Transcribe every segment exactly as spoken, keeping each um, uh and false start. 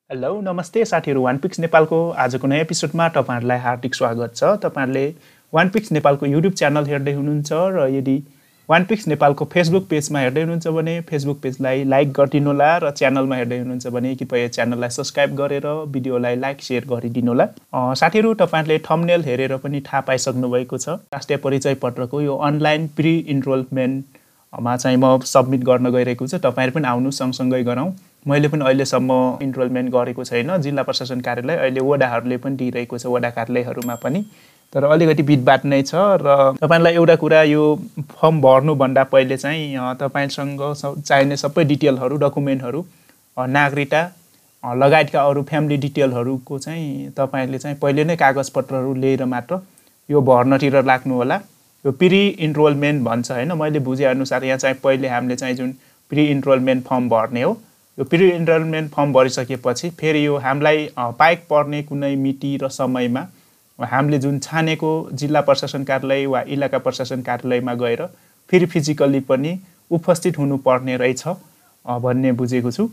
Hello नमस्ते साथीहरु OnePix नेपालको आजको नयाँ एपिसोडमा तपाईहरुलाई हार्दिक स्वागत छ। तपाईहरुले OnePix नेपालको YouTube च्यानल हेर्दै हुनुहुन्छ र यदि OnePix नेपालको Facebook पेजमा हेर्दै हुनुहुन्छ भने Facebook पेजलाई लाइक गरिदिनु होला र च्यानलमा हेर्दै हुनुहुन्छ भने कृपया च्यानललाई सब्स्क्राइब गरेर भिडियोलाई लाइक शेयर गरिदिनु होला। साथीहरु तपाईहरुले थम्बनेल हेरेर पनि थाहा पाइसक्नु भएको छ। राष्ट्रिय परिचय पत्रको यो अनलाइन प्री इनरोलमेन्ट मा चाहिँ म सबमिट गर्न गइरहेको छु। तपाईहरु पनि आउनु सँगसँगै गरौँ। मैले पनि अहिलेसम्म इनरोलमेन्ट गरेको छैन। जिल्ला प्रशासन कार्यालय अहिले वडाहरूले पनि दिइरहेको छ, वडा कार्यालयहरुमा पनि। तर अलिकति भिडभाड नै छ र तपाईहरुलाई एउटा कुरा यो फर्म भर्नु भन्दा पहिले चाहिँ तपाईसँग चाहिने सबै डिटेलहरु, डकुमेन्टहरु, नागरिकता लगायतका अरु फ्यामिली डिटेलहरुको चाहिँ तपाईहरुले चाहिँ पहिले नै कागजपत्रहरु लिएर मात्र यो भर्नतिर लाग्नु होला। यो प्री इनरोलमेन्ट भन्छ हैन, मैले बुझे अनुसार यहाँ चाहिँ पहिले हामीले चाहिँ जुन प्री इनरोलमेन्ट फर्म भर्ने हो। यो प्री इनरोलमेन्ट फर्म भरिसकेपछि फेरि यो हामीलाई पाइक पर्ने कुनै मिति र समयमा हामीले जुन छानेको जिल्ला प्रशासन कार्यालय वा इलाका प्रशासन कार्यालयमा गएर फेरि फिजिकली पनि उपस्थित हुनुपर्ने रहेछ भन्ने बुझेको छु।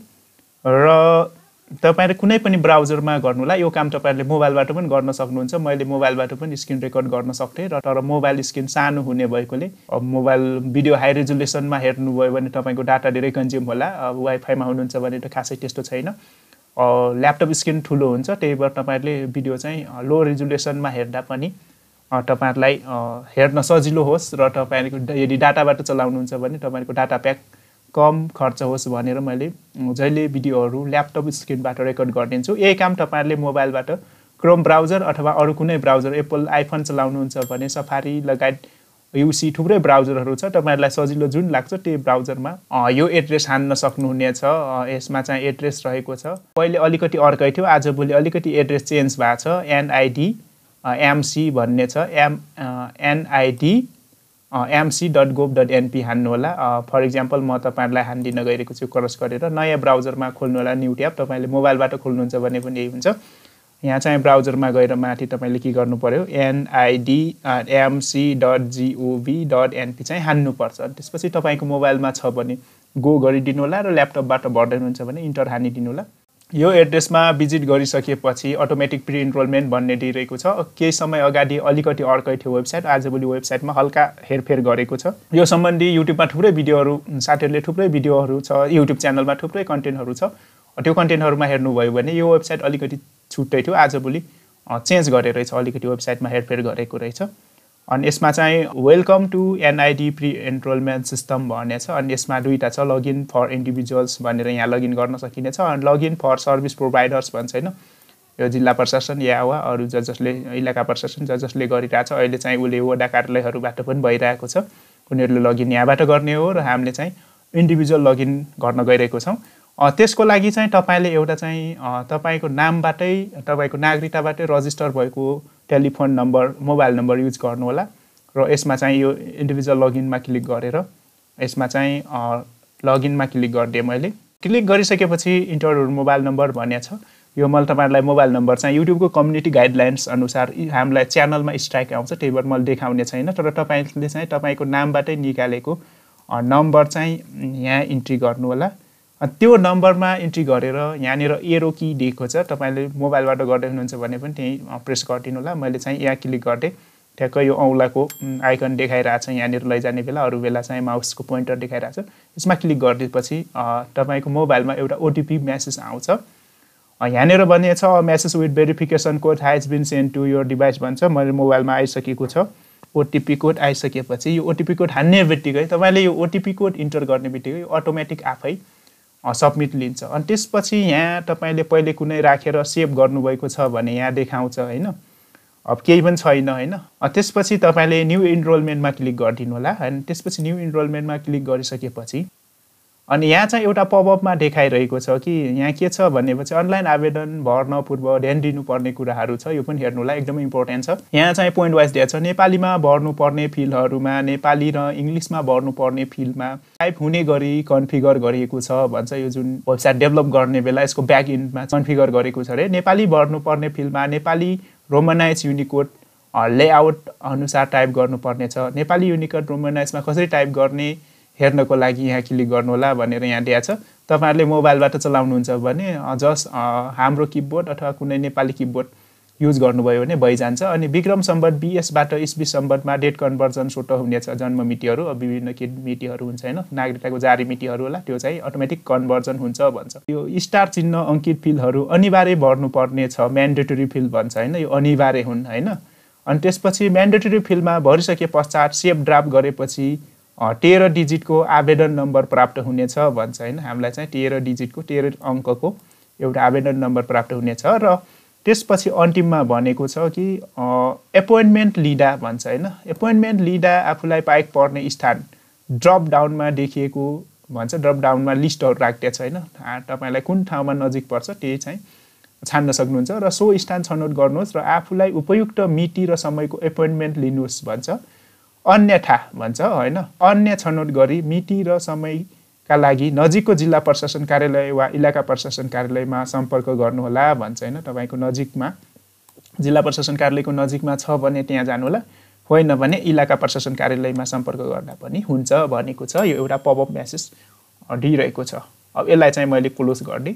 र तपाईहरु कुनै पनि ब्राउजरमा गर्नुला यो काम तपाईहरुले मोबाइलबाट पनि गर्न सक्नुहुन्छ। मैले मोबाइलबाट पनि स्क्रिन रेकर्ड गर्न सक्थे र तर मोबाइल स्क्रिन सानो हुने भएकोले अब मोबाइल भिडियो हाई रेजोल्युसनमा हेर्नु भयो भने तपाईको डाटा धेरै कन्ज्युम होला। अब वाइफाईमा हुनुहुन्छ भने त खासै त्यस्तो छैन। ल्यापटप स्क्रिन ठुलो हुन्छ, त्यही भएर तपाईहरुले भिडियो चाहिँ लो रेजोल्युसनमा हेर्दा पनि तपाईहरुलाई हेर्न सजिलो होस् र तपाईहरुको यदि डाटाबाट चलाउनुहुन्छ भने तपाईहरुको डाटा प्याक कम खर्च होस् भनेर मैले जहिले भिडियोहरु ल्यापटप स्क्रिनबाट रेकर्ड गर्दिन्छु। यही काम तपाईहरुले मोबाइलबाट क्रोम ब्राउजर अथवा अरु कुनै ब्राउजर, एप्पल आइफोन चलाउनुहुन्छ भने सफारी लगायत यूसी थुप्रै ब्राउजरहरु छ। तपाईहरुलाई सजिलो जुन लाग्छ त्यो ब्राउजरमा यो एड्रेस हान्न सक्नुहुनेछ। यसमा चाहिँ एड्रेस रहेको छ। पहिले अलिकति अर्कै थियो, आजभोलि अलिकति एड्रेस चेन्ज भएको छ। एनआईडी एमसी भन्ने छ, M NID MC dot gov dot NP हान्नु होला। फर एक्जाम्पल म तपाईहरुलाई हान्दिन गइरहेको छु क्रस गरेर। नयाँ ब्राउजरमा खोल्नु होला, न्यू ट्याब। तपाईले मोबाइलबाट खोल्नुहुन्छ भने पनि यही हुन्छ। यहाँ चाहिँ ब्राउजरमा गएर माथि तपाईले के गर्नु पर्यो, NID MC dot gov dot NP चाहिँ हान्नु पर्छ। त्यसपछि तपाईको मोबाइलमा छ भने गो गरिदिनु होला र ल्यापटपबाट भर्दै हुनुहुन्छ भने इन्टर हानिदिनु होला। यो एड्रेसमा भिजिट गरिसकेपछि अटोमेटिक प्री इनरोलमेन्ट भन्ने दिइरहेको छ। केही समय अगाडि अलिकति अर्कै थियो वेबसाइट, आजभोलि वेबसाइटमा हल्का हेरफेर गरेको छ। यो सम्बन्धी युट्युबमा थुप्रै भिडियोहरु, साथीहरुले थुप्रै भिडियोहरु छ, युट्युब च्यानलमा थुप्रै कन्टेन्टहरु छ। त्यो कन्टेन्टहरुमा हेर्नुभयो भने यो वेबसाइट अलिकति छुट्टै थियो, आजभोलि चेन्ज गरेर रहेछ, अलिकति वेबसाइटमा हेरफेर गरेको रहेछ। अनि यसमा चाहिँ welcome to NID pre enrolment system भन्ने छ। अनि यसमा दुईटा छ, लगइन फर इन्डिभिजुअल्स भनेर यहाँ लगइन गर्न सकिनेछ, अनि लगइन फर सर्भिस प्रोभाइडर्स भन्छ हैन। यो जिल्ला प्रशासन या वा अरु ज जसले इलाका प्रशासन ज जसले गरिरहेछ, अहिले चाहिँ उले वडा कार्यालयहरुबाट पनि भइरहेको छ। उनीहरुले लगइन यहाँबाट गर्ने हो र हामीले चाहिँ इन्डिभिजुअल लगइन गर्न गइरहेको छौं। त्यसको लागि चाहिँ तपाईले एउटा चाहिँ तपाईको नामबाटै, तपाईको नागरिकताबाटै रजिस्टर भएको telephone number, mobile number use गर्नु होला। र यसमा चाहिँ यो इन्डिभिजुअल लगइनमा क्लिक गरेर यसमा चाहिँ लगइनमा क्लिक गर्दिए। मैले क्लिक गरिसकेपछि इन्टर योर मोबाइल नम्बर भन्ने छ। यो मैले तपाईहरुलाई मोबाइल नम्बर चाहिँ युट्युबको कम्युनिटी गाइडलाइन्स अनुसार हामीलाई च्यानलमा स्ट्राइक आउँछ, त्यही भएर मैले देखाउने छैन। तर तपाईले चाहिँ तपाईको नामबाटै निकालेको नम्बर चाहिँ यहाँ इन्ट्री गर्नु होला। त्यो नम्बरमा इन्ट्री गरेर यहाँनिर एरो की दिएको छ, तपाईले मोबाइलबाट गर्दै हुनुहुन्छ भने पनि त्यही प्रेस गरिदिनु होला। मैले चाहिँ यहाँ क्लिक गर्दै ठ्याक्क यो औंलाको आइकन देखाइरहेछ यहाँनिर लैजाने बेला, अरु बेला चाहिँ माउसको पोइन्टर देखाइरहेछ। यसमा क्लिक गरिदिएपछि तपाईको मोबाइलमा एउटा ओटीपी मेसेज आउँछ। यहाँनिर भनिएको छ message with verification code has been sent to your device भन्छ। मेरो मोबाइलमा आइसकेको छ। ओटीपी कोड आइसकेपछि यो ओटीपी कोड हान्ने बित्तिकै तपाईले यो ओटीपी कोड इन्टर गर्ने बित्तिकै अटोमेटिक आफै सबमिट लिन्छ। अनि त्यसपछि यहाँ तपाईले पहिले कुनै राखेर सेभ गर्नुभएको छ भने यहाँ देखाउँछ हैन। अब केही पनि छैन हैन। त्यसपछि तपाईले न्यू इनरोलमेन्टमा क्लिक गरिदिनु होला। अनि त्यसपछि न्यू इनरोलमेन्टमा क्लिक गरिसकेपछि अनि यहाँ चाहिँ एउटा पपअपमा देखाइरहेको छ कि यहाँ के छ भनेपछि अनलाइन आवेदन भर्न पूर्व ध्यान दिनुपर्ने कुराहरू छ। यो पनि हेर्नु होला, एकदमै इम्पोर्टेन्ट छ। यहाँ चाहिँ पोइन्ट वाइज दिएको छ। नेपालीमा भर्नुपर्ने फिल्डहरुमा नेपाली र इंग्लिशमा भर्नुपर्ने फिल्डमा टाइप हुने गरी कन्फिगर गरिएको छ भन्छ। यो जुन वेबसाइट डेभलप गर्ने बेला यसको ब्याक एन्डमा कन्फिगर गरेको छ रे। नेपाली भर्नुपर्ने फिल्डमा नेपाली रोमनाइज युनिकोड लेआउट अनुसार टाइप गर्नुपर्ने छ। नेपाली युनिकोड रोमनाइजमा कसरी टाइप गर्ने हेर्नको लागि यहाँ क्लिक गर्नु होला भनेर यहाँ दिएको छ। तपाईहरुले मोबाइलबाट चलाउनुहुन्छ भने जस्ट हाम्रो किबोर्ड अथवा कुनै नेपाली किबोर्ड युज गर्नुभयो भने भइजान्छ। अनि विक्रम सम्वत बीएसबाट इस्वी सम्वतमा डेट कन्भर्जन सोटो हुनेछ। जन्म मितिहरू विभिन्न के मितिहरू हुन्छ हैन, नागरिकताको जारी मितिहरू होला, त्यो चाहिँ अटोमेटिक कन्भर्जन हुन्छ भन्छ। यो स्टार चिन्ह अंकित फिल्डहरू अनिवार्य भर्नुपर्ने छ, म्यान्डेटरी फिल्ड भन्छ हैन, यो अनिवार्य हुन् हैन। अनि त्यसपछि म्यान्डेटरी फिल्डमा भरिसके पश्चात सेभ ड्राफ्ट गरेपछि तेह्र डिजिटको आवेदन नम्बर प्राप्त हुनेछ भन्छ हैन। हामीलाई चाहिँ तेह्र डिजिटको तेह्र अङ्कको एउटा आवेदन नम्बर प्राप्त हुनेछ। र त्यसपछि अन्तिममा भनेको छ कि एपोइन्टमेन्ट लिँदा भन्छ हैन, एपोइन्टमेन्ट लिँदा आफूलाई पाइक पर्ने स्थान ड्रप डाउनमा देखिएको भन्छ, ड्रप डाउनमा लिस्टहरू राखेको छ हैन। तपाईलाई कुन ठाउँमा नजिक पर्छ त्यही चाहिँ छान्न सक्नुहुन्छ र सो स्थान छनौट गर्नुहोस् र आफूलाई उपयुक्त मिति र समयको एपोइन्टमेन्ट लिनुहोस् भन्छ। अन्यथा भन्छ हैन, अन्य छनौट गरी मिति र समयका लागि नजिकको जिल्ला प्रशासन कार्यालय वा इलाका प्रशासन कार्यालयमा सम्पर्क गर्नुहोला भन्छ हैन। तपाईको नजिकमा जिल्ला प्रशासन कार्यालयको नजिकमा छ भने त्यहाँ जानु होला, होइन भने इलाका प्रशासन कार्यालयमा सम्पर्क गर्दा पनि हुन्छ भनेको छ। यो एउटा पपअप मेसेज दिइरहेको छ। अब यसलाई चाहिँ मैले क्लोज गर्दै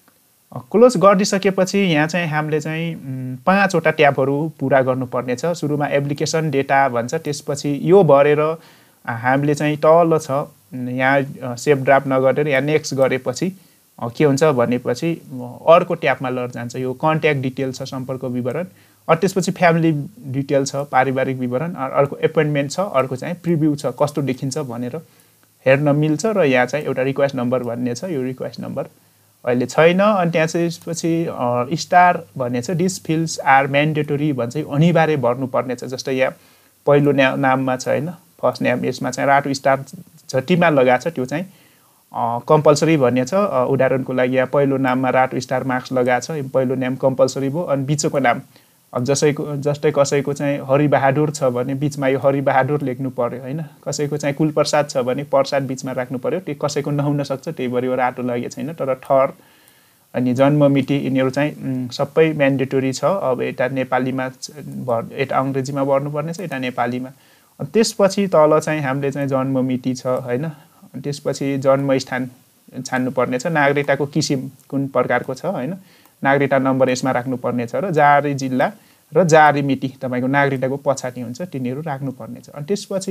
क्लोज गरिसकेपछि यहाँ चाहिँ हामीले चाहिँ पाँचवटा ट्याबहरू पुरा गर्नुपर्ने छ। सुरुमा एप्लिकेसन डेटा भन्छ, त्यसपछि यो भरेर हामीले चाहिँ तल छ यहाँ सेभ ड्राफ्ट नगरेर यहाँ नेक्स्ट गरेपछि के हुन्छ भनेपछि अर्को ट्याबमा लर जान्छ। यो कन्ट्याक्ट डिटेल छ, सम्पर्क विवरण, अनि त्यसपछि फ्यामिली डिटेल छ, पारिवारिक विवरण, अर्को एपोइन्टमेन्ट छ, अर्को चाहिँ प्रिभ्यू छ, कस्तो देखिन्छ भनेर हेर्न मिल्छ। र यहाँ चाहिँ एउटा रिक्वेस्ट नम्बर भन्ने छ, यो रिक्वेस्ट नम्बर अहिले छैन। अनि त्यहाँ चाहिँ स्टार भन्ने छ, दिस फिल्ड्स आर म्यान्डेटरी भन्छ, अनिवार्य भर्नुपर्ने छ। जस्तै यहाँ पहिलो नाममा छ हैन, फर्स्ट नेम, यसमा चाहिँ रातो स्टार झट्टीमा लगाएको छ, त्यो चाहिँ कम्पलसरी भन्ने छ। उदाहरणको लागि यहाँ पहिलो नाममा रातो स्टार मार्क्स लगाएको छ, पहिलो नाम कम्पलसरी भयो। अनि बिचको नाम अब जसैको जस्तै कसैको चाहिँ हरिबहादुर छ भने बिचमा यो हरिबहादुर लेख्नु पर्यो हैन, कसैको चाहिँ कुलप्रसाद छ भने प्रसाद बिचमा राख्नु पर्यो, त्यो कसैको नहुन सक्छ, त्यही भएर यो रातो लगेको छैन। तर थर अनि जन्म मिति यिनीहरू चाहिँ सबै म्यान्डेटरी छ। अब यता नेपालीमा भर यता अङ्ग्रेजीमा भर्नुपर्ने छ, यता नेपालीमा। त्यसपछि तल चाहिँ हामीले चाहिँ जन्म मिति छ हैन, त्यसपछि जन्मस्थान छान्नुपर्ने छ, नागरिकताको किसिम कुन प्रकारको छ हैन, नागरिकता नम्बर यसमा राख्नुपर्ने छ, र जारी जिल्ला र जारी मिति तपाईको नागरिकताको पछाडि हुन्छ तिनीहरू राख्नुपर्ने छ। अनि त्यसपछि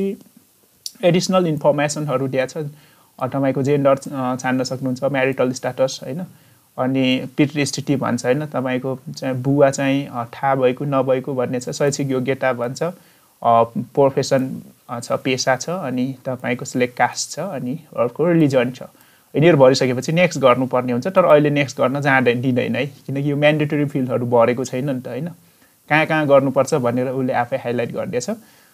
एडिसनल इन्फर्मेसनहरू दिएको छ, तपाईको जेन्डर छान्न सक्नुहुन्छ, म्यारिटल स्ट्याटस हैन, अनि पितृ स्थिति भन्छ हैन, तपाईको चाहिँ बुवा चाहिँ थाहा भएको नभएको भन्ने छ, शैक्षिक योग्यता भन्छ, प्रोफेसन छ, पेसा छ, अनि तपाईको सिलेक्ट कास्ट छ, अनि अर्को रिलिजन छ। यिनीहरू भरिसकेपछि नेक्स्ट गर्नुपर्ने हुन्छ। तर अहिले नेक्स्ट गर्न जाँदैन दिँदैन है, किनकि यो म्यान्डेटरी फिल्डहरू भरेको छैन नि त हैन, कहाँ कहाँ गर्नुपर्छ भनेर उसले आफै हाइलाइट गरिदिएछ।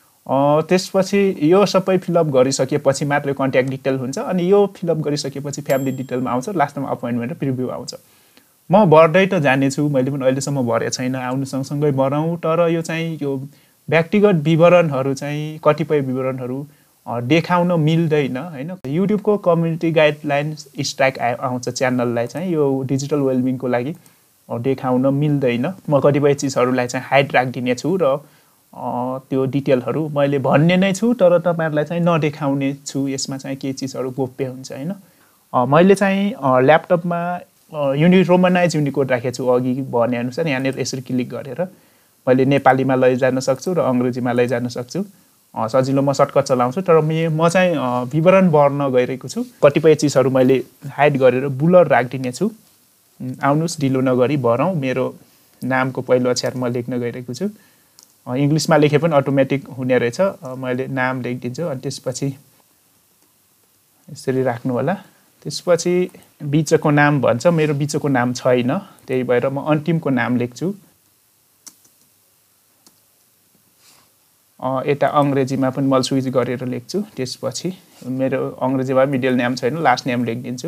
त्यसपछि यो सबै फिलअप गरिसकेपछि मात्र कन्ट्याक्ट डिटेल हुन्छ। अनि यो फिलअप गरिसकेपछि फ्यामिली डिटेलमा आउँछ, लास्टमा अपोइन्टमेन्ट र प्रिभ्यू आउँछ। म भर्दै त जानेछु, मैले पनि अहिलेसम्म भरेको छैन, आउनु सँगसँगै भरौँ। तर यो चाहिँ यो व्यक्तिगत विवरणहरू चाहिँ कतिपय विवरणहरू देखाउन मिल्दैन हैन। युट्युबको कम्युनिटी गाइडलाइन स्ट्राइक आउँछ च्यानललाई चाहिँ, यो डिजिटल वेलबिङको लागि देखाउन मिल्दैन। म कतिपय चिजहरूलाई चाहिँ हाइड राखिदिने छु र त्यो डिटेलहरू मैले भन्ने नै छु, तर तपाईहरुलाई चाहिँ नदेखाउने छु। यसमा चाहिँ के चिजहरू गोप्य हुन्छ हैन। मैले चाहिँ ल्यापटपमा युनि रोमनाइज युनिकोड राखेको छु, अघि भने अनुसार यहाँनिर यसरी क्लिक गरेर मैले नेपालीमा लैजान सक्छु र अङ्ग्रेजीमा लैजान सक्छु। सजिलो म सर्टकट चलाउँछु, तर म चाहिँ विवरण भर्न गइरहेको छु। कतिपय चिजहरू मैले हाइड गरेर बुलर राखिदिने छु। आउनुस् ढिलो नगरी भरौँ। मेरो नामको पहिलो अक्षर म लेख्न गइरहेको छु। इङ्ग्लिसमा लेखे पनि अटोमेटिक हुने रहेछ। मैले नाम लेखिदिन्छु, अनि त्यसपछि यसरी राख्नु होला। त्यसपछि बिचको नाम भन्छ, मेरो बिचको नाम छैन, त्यही भएर म अन्तिमको नाम लेख्छु। यता अङ्ग्रेजीमा पनि म स्विच गरेर लेख्छु। त्यसपछि मेरो अङ्ग्रेजीमा मिडल नेम छैन, लास्ट नेम लेखिदिन्छु।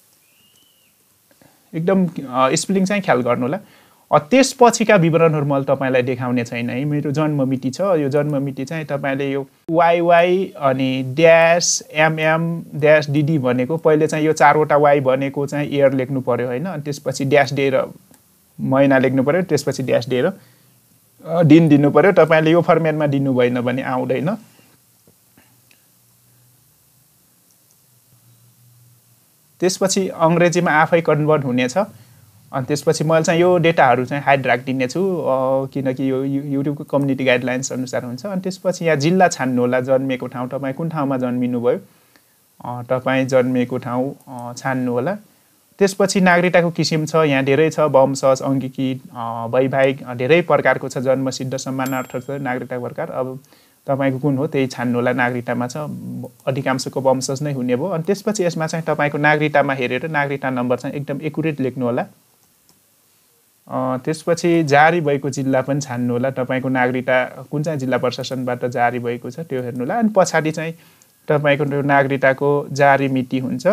एकदम स्पेलिङ चाहिँ ख्याल गर्नु होला। त्यसपछिका विवरणहरू मैले तपाईँलाई देखाउने छैन है। मेरो जन्म मिति छ, यो जन्म मिति चाहिँ तपाईँले यो वाइवाई अनि ड्यास एमएम ड्यास डिडी भनेको पहिले चाहिँ यो चारवटा वाई भनेको चाहिँ इयर लेख्नु पर्यो हैन। अनि त्यसपछि ड्यास डे र महिना लेख्नु पर्यो, त्यसपछि ड्यास डे र दिन दिनु पर्यो। तपाईले यो फर्मेटमा दिनु भएन भने आउँदैन। त्यसपछि अङ्ग्रेजीमा आफै कन्भर्ट हुनेछ अनि त्यसपछि मैले चाहिँ यो डेटाहरू चाहिँ हाइड राखिदिने छु किनकि यो युट्युबको कम्युनिटी गाइडलाइन्स अनुसार हुन्छ अनि त्यसपछि यहाँ जिल्ला छान्नु होला जन्मेको ठाउँ तपाईँ कुन ठाउँमा जन्मिनु भयो तपाईँ जन्मेको ठाउँ छान्नु होला त्यसपछि नागरिकताको किसिम छ यहाँ धेरै छ वंशज अङ्गीकृत वैवाहिक धेरै प्रकारको छ जन्म सिद्ध सम्मानार्थ छ नागरिकताको प्रकार अब तपाईको कुन हो त्यही छान्नु होला नागरिकतामा छ अधिकांशको वंशज नै हुने भयो अनि त्यसपछि यसमा चाहिँ तपाईको नागरिकतामा हेरेर नागरिकता नम्बर चाहिँ एकदम एक्युरेट लेख्नु होला त्यसपछि जारी भएको जिल्ला पनि छान्नु होला तपाईको नागरिकता कुन चाहिँ जिल्ला प्रशासनबाट जारी भएको छ त्यो हेर्नु होला अनि पछाडी चाहिँ तपाईको त्यो नागरिकताको जारी मिति हुन्छ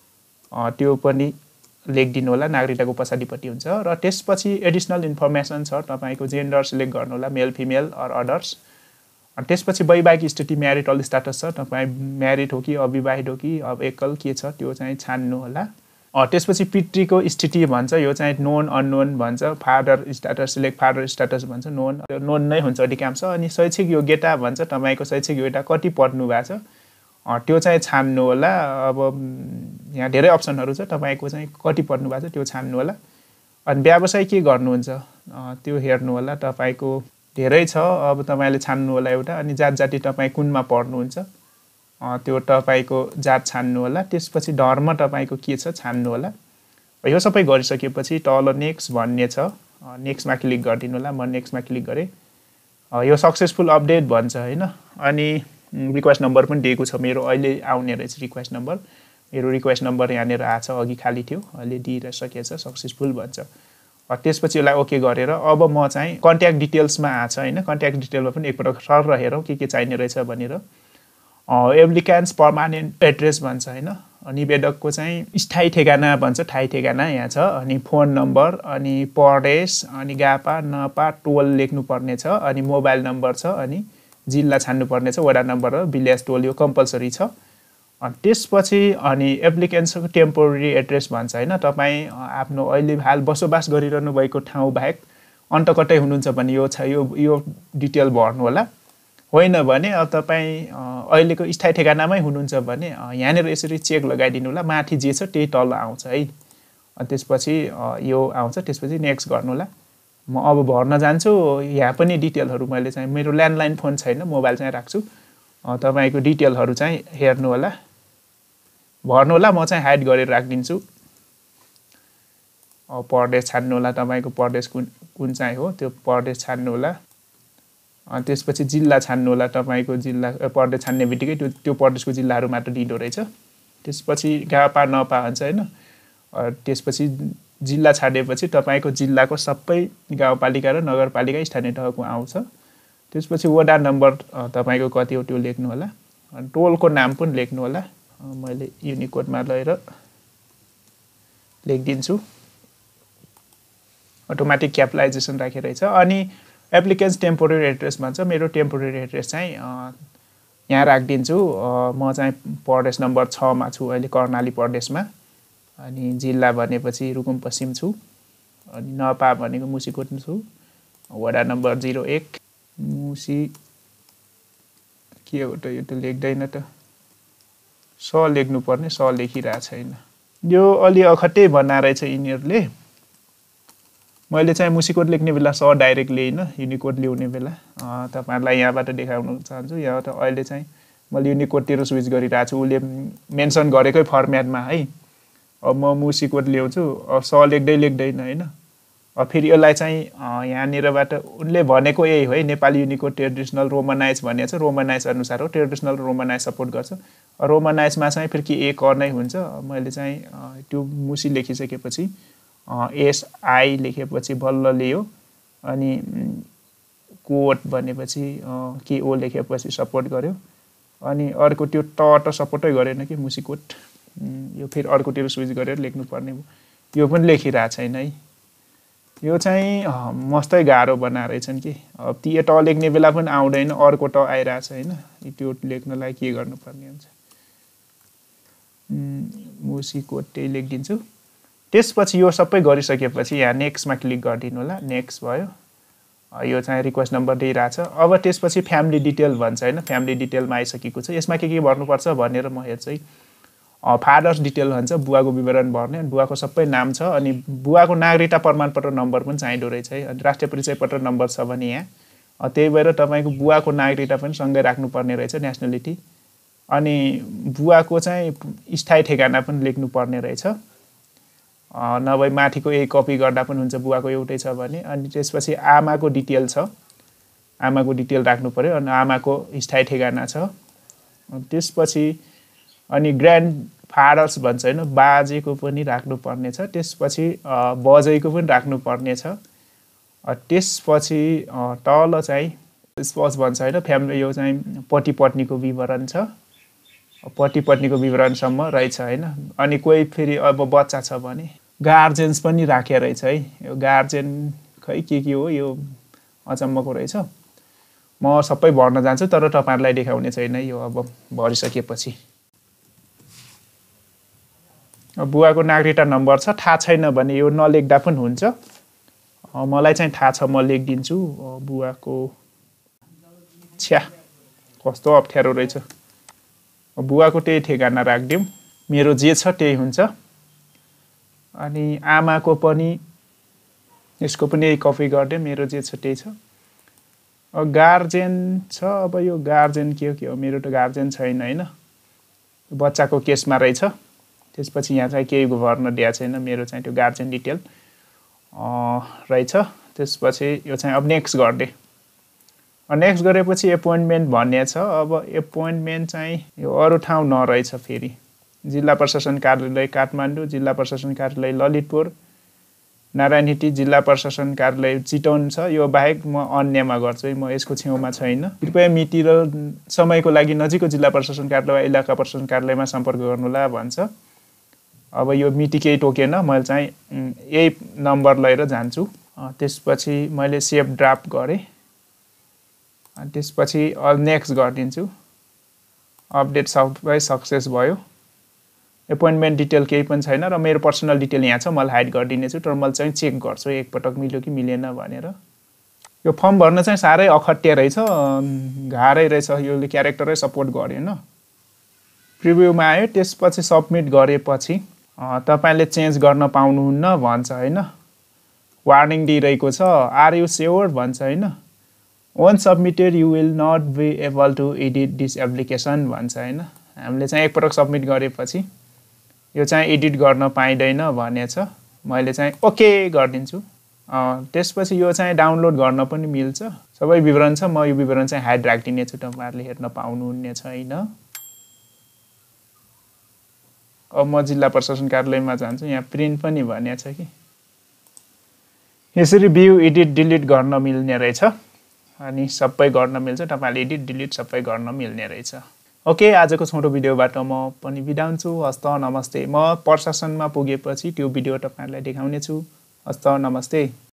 त्यो पनि लेखिदिनु होला नागरिकताको पछाडिपट्टि हुन्छ र त्यसपछि एडिसनल इन्फर्मेसन छ तपाईको जेन्डर सिलेक्ट गर्नु होला मेल फिमेल अर अदर्स अनि त्यसपछि वैवाहिक स्थिति म्यारिटल स्ट्याटस छ तपाईँ म्यारिड हो कि अविवाहित हो कि अब एकल के छ त्यो चाहिँ छान्नु होला त्यसपछि पितृको स्थिति भन्छ यो चाहिँ नोन अननोन भन्छ father status select father status भन्छ नोन नोन नै हुन्छ अधिकांश अनि शैक्षिक योग्यता भन्छ तपाईँको शैक्षिक योग्यता कति पढ्नु भएको छ त्यो चाहिँ छान्नु होला अब यहाँ धेरै अप्सनहरू छ तपाईँको चाहिँ कति पढ्नु भएको छ त्यो छान्नु होला अनि व्यवसाय के गर्नुहुन्छ त्यो हेर्नु होला तपाईँको धेरै छ अब तपाईँले छान्नु होला एउटा अनि जात जाति तपाईँ कुनमा पढ्नुहुन्छ त्यो तपाईँको जात छान्नु होला त्यसपछि धर्म तपाईँको के छ छान्नु होला यो सबै गरिसकेपछि तल नेक्स्ट भन्ने छ नेक्स्टमा क्लिक गरिदिनु होला म नेक्स्टमा क्लिक गरेँ यो सक्सेसफुल अपडेट भन्छ होइन अनि रिक्वेस्ट नम्बर पनि दिएको छ मेरो अहिले आउने रहेछ रिक्वेस्ट नम्बर मेरो रिक्वेस्ट नम्बर यहाँनिर आछ अघि खाली थियो अहिले दिइसकेछ सक्सेसफुल भन्छ त्यसपछि यसलाई ओके गरेर अब म चाहिँ कन्ट्याक्ट डिटेल्समा आछ होइन कन्ट्याक्ट डिटेलमा पनि एकपटक सर हेरौँ के के चाहिने रहेछ भनेर एप्लिकेन्ट्स पर्मानेन्ट एड्रेस भन्छ होइन निवेदकको चाहिँ स्थायी ठेगाना भन्छ ठाई ठेगाना यहाँ छ अनि फोन नम्बर अनि प्रदेश अनि गापा नपा टोल लेख्नुपर्ने छ अनि मोबाइल नम्बर छ अनि जिल्ला छान्नुपर्ने छ वडा नम्बर र विलेज टोल यो कम्पलसरी छ अनि त्यसपछि अनि एप्लिकेन्ट्सको टेम्पोररी एड्रेस भन्छ होइन तपाईँ आफ्नो अहिले हाल बसोबास गरिरहनु भएको ठाउँ बाहेक अन्त कतै हुनुहुन्छ भने यो छ यो यो डिटेल भर्नु होला होइन भने अब तपाईँ अहिलेको स्थायी ठेगानामै हुनुहुन्छ भने यहाँनिर यसरी चेक लगाइदिनु होला माथि जे छ त्यही तल आउँछ है अनि त्यसपछि यो आउँछ त्यसपछि नेक्स्ट गर्नु होला म अब भर्न जान्छु यहाँ पनि डिटेलहरू मैले चाहिँ मेरो ल्यान्डलाइन फोन छैन मोबाइल चाहिँ राख्छु तपाईँको डिटेलहरू चाहिँ हेर्नु होला भर्नु होला म चाहिँ हाइड गरेर राखिदिन्छु प्रदेश छान्नु होला तपाईँको प्रदेश कुन कुन चाहिँ हो त्यो प्रदेश छान्नु होला अनि त्यसपछि जिल्ला छान्नु होला तपाईँको जिल्ला प्रदेश छान्ने बित्तिकै त्यो त्यो प्रदेशको जिल्लाहरू मात्र दिँदो रहेछ त्यसपछि गापा नपा हुन्छ होइन त्यसपछि जिल्ला छाडेपछि तपाईँको जिल्लाको सबै गाउँपालिका र नगरपालिका स्थानीय तहको आउँछ त्यसपछि वडा नम्बर तपाईँको कति हो त्यो लेख्नु होला अनि टोलको नाम पनि लेख्नु होला मैले युनिकोडमा लगेर लेखिदिन्छु अटोमेटिक क्यापिटलाइजेसन राखेर छ अनि एप्लिकेन्ट्स टेम्पोररी एड्रेस भन्छ मेरो टेम्पोररी एड्रेस चाहिँ यहाँ राखिदिन्छु म चाहिँ प्रदेश नम्बर छमा छु अहिले कर्णाली प्रदेशमा अनि जिल्ला भनेपछि रुकुम पश्चिम छु अनि नपा भनेको मुसीकोट छु वडा नम्बर जिरो एक मुसी के हो त यो त लेख्दैन त स लेख्नुपर्ने स लेखिरहेको छैन यो अलि अखट्टै भना रहेछ यिनीहरूले मैले चाहिँ मुसीकोट लेख्ने बेला स डाइरेक्ट लिएन युनिकोड ल्याउने बेला तपाईँहरूलाई यहाँबाट देखाउन चाहन्छु यहाँ त अहिले चाहिँ मैले युनिकोडतिर स्विच गरिरहेको छु उसले मेन्सन गरेकै फर्मेटमा है अब म मुसीकोट ल्याउँछु अब स लेख्दै लेख्दैन होइन अब फेरि यसलाई चाहिँ यहाँनिरबाट उनले भनेको यही हो है नेपाली युनिकोड ट्रेडिसनल रोमनाइज भनेको छ रोमनाइज अनुसार हो ट्रेडिसनल रोमनाइज सपोर्ट गर्छ रोमनाइजमा चाहिँ फेरि के ए क नै हुन्छ मैले चाहिँ त्यो मुसी लेखिसकेपछि एसआई लेखेपछि बल्ल लियो अनि कोड भनेपछि के ओ लेखेपछि सपोर्ट गर्यो अनि अर्को त्यो त त सपोर्टै गरेन कि मुसीकोट यो फेरि अर्कोतिर स्विच गरेर लेख्नुपर्ने यो पनि लेखिरहेको छैन है यो चाहिँ मस्तै गाह्रो बनाएर रहेछन् कि अब ती त लेख्ने बेला पनि आउँदैन अर्को त आइरहेछ होइन त्यो लेख्नलाई के गर्नुपर्ने हुन्छ मुसीकोट त्यही लेखिदिन्छु त्यसपछि यो सबै गरिसकेपछि यहाँ नेक्स्टमा क्लिक गरिदिनु होला नेक्स्ट भयो यो चाहिँ रिक्वेस्ट नम्बर दिइरहेछ अब त्यसपछि फ्यामिली डिटेल भन्छ होइन फ्यामिली डिटेलमा आइसकेको छ यसमा के के भर्नुपर्छ भनेर म हेर्छु है फादर्स डिटेल भन्छ, बुवाको विवरण भर्ने, अनि बुवाको सबै नाम छ, अनि बुवाको नागरिकता प्रमाणपत्र नम्बर पनि चाहिँदो रहेछ है। अनि राष्ट्रिय परिचय पत्र नम्बर छ भने यहाँ, त्यही भएर तपाईँको बुवाको नागरिकता पनि सँगै राख्नुपर्ने रहेछ, नेसनलिटी। अनि बुवाको चाहिँ स्थायी ठेगाना पनि लेख्नुपर्ने रहेछ, नभए माथिको एक कपी गर्दा पनि हुन्छ बुवाको एउटै छ भने। अनि त्यसपछि आमाको डिटेल छ, आमाको डिटेल राख्नु पर्यो, अनि आमाको स्थायी ठेगाना छ। त्यसपछि अनि ग्रान्ड फादर्स भन्छ होइन, बाजेको पनि राख्नुपर्ने छ। त्यसपछि बजैको पनि राख्नुपर्ने छ। त्यसपछि तल चाहिँ स्पस भन्छ होइन, फ्यामिली, यो चाहिँ पति पत्नीको विवरण छ, पति पत्नीको विवरणसम्म रहेछ होइन। अनि कोही फेरि अब बच्चा छ भने गार्जेन्स पनि राखे रहेछ है। यो गार्जेन खै के के हो, यो अचम्मको रहेछ। म सबै भर्न जान्छु, तर तपाईँहरूलाई देखाउने छैन यो अब भरिसकेपछि। बुवाको नागरिकता नम्बर छ, थाहा छैन भने यो नलेख्दा पनि हुन्छ। मलाई चाहिँ थाहा छ, म लेखिदिन्छु। बुवाको छ्या कस्तो अप्ठ्यारो रहेछ। बुवाको त्यही ठेगाना राखिदिउँ, मेरो जे छ त्यही हुन्छ। अनि आमाको पनि यसको पनि यही कपी गरिदिउँ, मेरो जे छ त्यही छ। गार्जेन छ, अब यो गार्जेन के हो के हो, मेरो त गार्जेन छैन होइन, बच्चाको केसमा रहेछ। त्यसपछि यहाँ चाहिँ केही भर्न दिएको छैन, मेरो चाहिँ त्यो गार्जेन डिटेल रहेछ। त्यसपछि यो चाहिँ अब नेक्स्ट गरिदिएँ। नेक्स्ट गरेपछि एपोइन्टमेन्ट भन्ने छ। अब एपोइन्टमेन्ट चाहिँ यो अरू ठाउँ नरहेछ फेरि। जिल्ला प्रशासन कार्यालय काठमाडौँ, जिल्ला प्रशासन कार्यालय ललितपुर, नारायणहिटी, जिल्ला प्रशासन कार्यालय चितवन छ। यो बाहेक म अन्यमा गर्छु है, म यसको छेउमा छैन। कृपया मिति र समयको लागि नजिकको जिल्ला प्रशासन कार्यालय वा इलाका प्रशासन कार्यालयमा सम्पर्क गर्नुहोला भन्छ। अब यो मिति केही टोकेन, मैले चाहिँ यही नम्बर लिएर जान्छु। त्यसपछि मैले सेभ ड्राफ्ट गरेँ। त्यसपछि नेक्स्ट गरिदिन्छु। अपडेट सबै सक्सेस भयो। एपोइन्टमेन्ट डिटेल केही पनि छैन र मेरो पर्सनल डिटेल यहाँ छ, मैले हाइड गरिदिनेछु। तर मैले चाहिँ चेक गर्छु एकपटक मिल्यो कि मिलेन भनेर। यो फर्म भर्न चाहिँ साह्रै अखट्टे रहेछ, गाह्रै रहेछ, यो क्यारेक्टरै सपोर्ट गरेन। प्रिभ्यूमा आयो, त्यसपछि सबमिट गरेपछि तपाईँले चेन्ज गर्न पाउनुहुन्न भन्छ होइन, वार्निङ दिइरहेको छ। आर यु स्योर भन्छ होइन, once submitted you will not be able to edit this application भन्छ होइन। हामीले चाहिँ एकपटक सबमिट गरेपछि यो चाहिँ एडिट गर्न पाइँदैन भनेछ। मैले चाहिँ ओके गरिदिन्छु। त्यसपछि यो चाहिँ डाउनलोड गर्न पनि मिल्छ, सबै विवरण छ। म यो विवरण चाहिँ हाइड राखिदिनेछु, तपाईँहरूले हेर्न पाउनुहुने छैन। अब म जिल्ला प्रशासन कार्यालयमा जान्छु, यहाँ प्रिन्ट पनि भनेको छ कि यसरी भ्यू एडिट डिलिट गर्न मिल्ने रहेछ। अनि सबै गर्न मिल्छ, तपाईँले एडिट डिलिट सबै गर्न मिल्ने रहेछ। ओके, आजको छोटो भिडियोबाट म पनि बिदा हुन्छु। हस्त नमस्ते। म प्रशासनमा पुगेपछि त्यो भिडियो तपाईँहरूलाई देखाउने छु। हस्त नमस्ते।